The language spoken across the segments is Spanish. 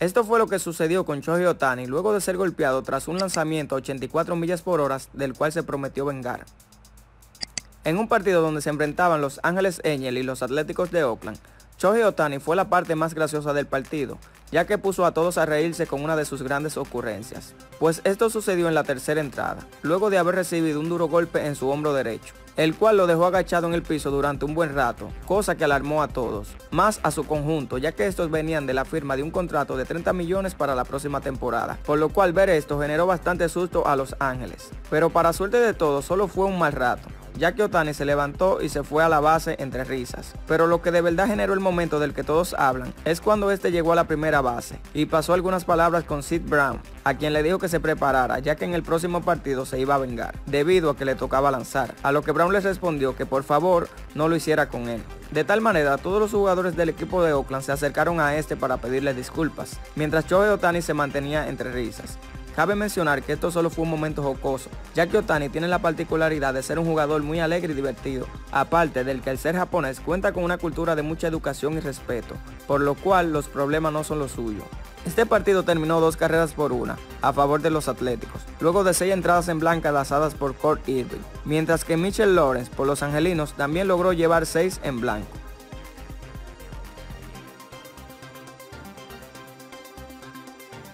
Esto fue lo que sucedió con Shohei Ohtani luego de ser golpeado tras un lanzamiento a 84 millas por hora del cual se prometió vengar. En un partido donde se enfrentaban los Ángeles Angels y los Atléticos de Oakland, Shohei Ohtani fue la parte más graciosa del partido, ya que puso a todos a reírse con una de sus grandes ocurrencias. Pues esto sucedió en la tercera entrada, luego de haber recibido un duro golpe en su hombro derecho, el cual lo dejó agachado en el piso durante un buen rato, cosa que alarmó a todos, más a su conjunto, ya que estos venían de la firma de un contrato de 30 millones para la próxima temporada, por lo cual ver esto generó bastante susto a Los Ángeles. Pero para suerte de todos, solo fue un mal rato, ya que Ohtani se levantó y se fue a la base entre risas. Pero lo que de verdad generó el momento del que todos hablan es cuando este llegó a la primera base y pasó algunas palabras con Sid Brown, a quien le dijo que se preparara, ya que en el próximo partido se iba a vengar, debido a que le tocaba lanzar, a lo que Brown le respondió que por favor no lo hiciera con él. De tal manera, todos los jugadores del equipo de Oakland se acercaron a este para pedirle disculpas, mientras Shohei Ohtani se mantenía entre risas. Cabe mencionar que esto solo fue un momento jocoso, ya que Ohtani tiene la particularidad de ser un jugador muy alegre y divertido, aparte del que el ser japonés cuenta con una cultura de mucha educación y respeto, por lo cual los problemas no son los suyos. Este partido terminó 2 carreras por 1 a favor de los Atléticos, luego de 6 entradas en blanca lanzadas por Kurt Irving, mientras que Mitchell Lawrence por los Angelinos también logró llevar 6 en blanco.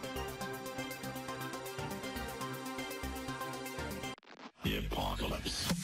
The apocalypse.